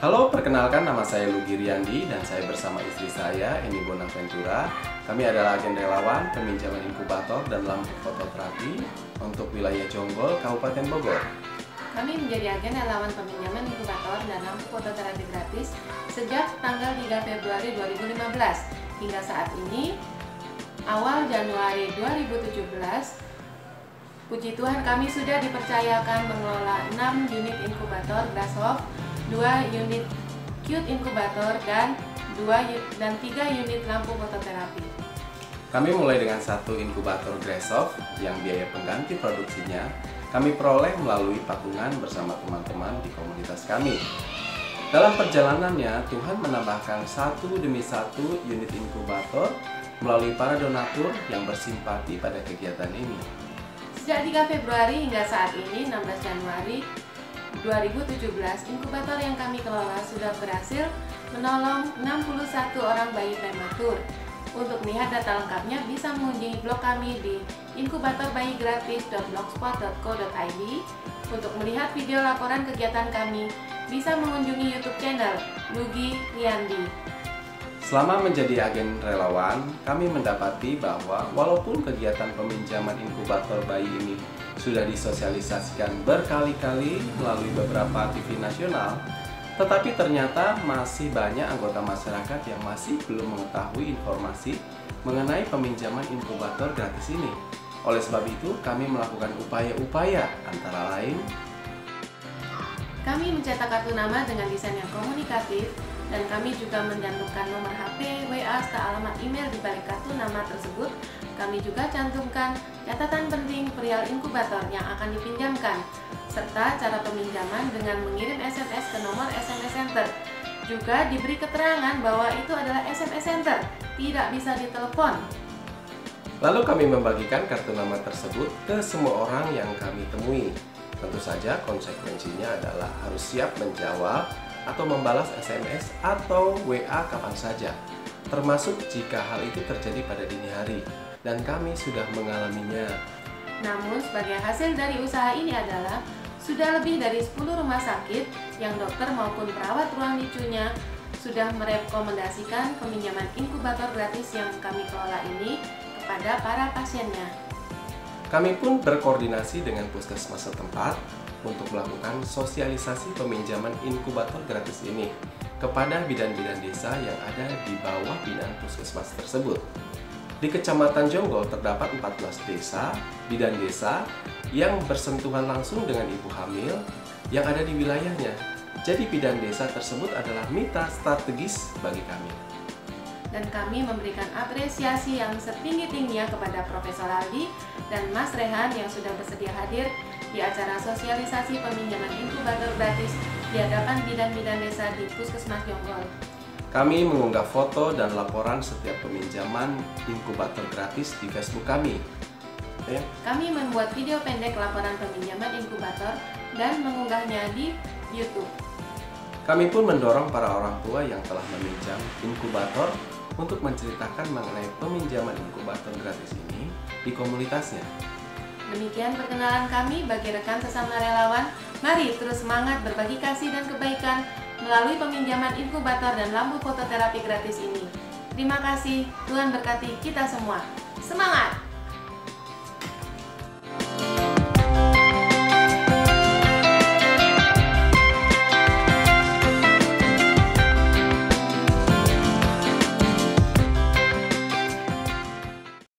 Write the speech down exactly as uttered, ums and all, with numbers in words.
Halo, perkenalkan nama saya Lugi Riyandi dan saya bersama istri saya, Eni Bonaventura. Kami adalah agen relawan peminjaman inkubator dan lampu fototerapi untuk wilayah Jonggol, Kabupaten Bogor. Kami menjadi agen relawan peminjaman inkubator dan lampu fototerapi gratis sejak tanggal tiga Februari dua ribu lima belas hingga saat ini, awal Januari dua ribu tujuh belas. Puji Tuhan, kami sudah dipercayakan mengelola enam unit inkubator Grashof, dua unit Cute inkubator dan dua dan tiga unit lampu fototerapi. Kami mulai dengan satu inkubator Grashof yang biaya pengganti produksinya kami peroleh melalui patungan bersama teman-teman di komunitas kami. Dalam perjalanannya, Tuhan menambahkan satu demi satu unit inkubator melalui para donatur yang bersimpati pada kegiatan ini. Sejak tiga Februari hingga saat ini, enam belas Januari dua ribu tujuh belas, inkubator yang kami kelola sudah berhasil menolong enam puluh satu orang bayi prematur. Untuk melihat data lengkapnya bisa mengunjungi blog kami di inkubator bayi gratis dot blogspot dot co dot i d. Untuk melihat video laporan kegiatan kami, bisa mengunjungi YouTube channel Lugi Riyandi. Selama menjadi agen relawan, kami mendapati bahwa walaupun kegiatan peminjaman inkubator bayi ini sudah disosialisasikan berkali-kali melalui beberapa T V nasional, tetapi ternyata masih banyak anggota masyarakat yang masih belum mengetahui informasi mengenai peminjaman inkubator gratis ini. Oleh sebab itu, kami melakukan upaya-upaya antara lain: kami mencetak kartu nama dengan desain yang komunikatif, dan kami juga mencantumkan nomor H P, W A, serta alamat email di balik kartu nama tersebut. Kami juga cantumkan catatan penting perihal inkubator yang akan dipinjamkan, serta cara peminjaman dengan mengirim S M S ke nomor S M S Center. Juga diberi keterangan bahwa itu adalah S M S Center, tidak bisa ditelepon. Lalu kami membagikan kartu nama tersebut ke semua orang yang kami temui. Tentu saja konsekuensinya adalah harus siap menjawab atau membalas S M S atau W A kapan saja, termasuk jika hal itu terjadi pada dini hari, dan kami sudah mengalaminya. Namun sebagai hasil dari usaha ini adalah sudah lebih dari sepuluh rumah sakit yang dokter maupun perawat ruang N I C U-nya sudah merekomendasikan peminjaman inkubator gratis yang kami kelola ini kepada para pasiennya. Kami pun berkoordinasi dengan puskesmas setempat untuk melakukan sosialisasi peminjaman inkubator gratis ini kepada bidan-bidan desa yang ada di bawah binaan puskesmas tersebut. Di Kecamatan Jonggol terdapat empat belas desa, bidan desa yang bersentuhan langsung dengan ibu hamil yang ada di wilayahnya. Jadi bidan desa tersebut adalah mitra strategis bagi kami. Dan kami memberikan apresiasi yang setinggi-tingginya kepada Profesor Aldi dan Mas Rehan yang sudah bersedia hadir di acara sosialisasi peminjaman inkubator gratis di hadapan bidan-bidan desa di Puskesmas Jonggol. Kami mengunggah foto dan laporan setiap peminjaman inkubator gratis di Facebook kami. Ya. Kami membuat video pendek laporan peminjaman inkubator dan mengunggahnya di YouTube. Kami pun mendorong para orang tua yang telah meminjam inkubator untuk menceritakan mengenai peminjaman inkubator gratis ini di komunitasnya. Demikian perkenalan kami bagi rekan sesama relawan. Mari terus semangat berbagi kasih dan kebaikan melalui peminjaman inkubator dan lampu fototerapi gratis ini. Terima kasih, Tuhan berkati kita semua. Semangat!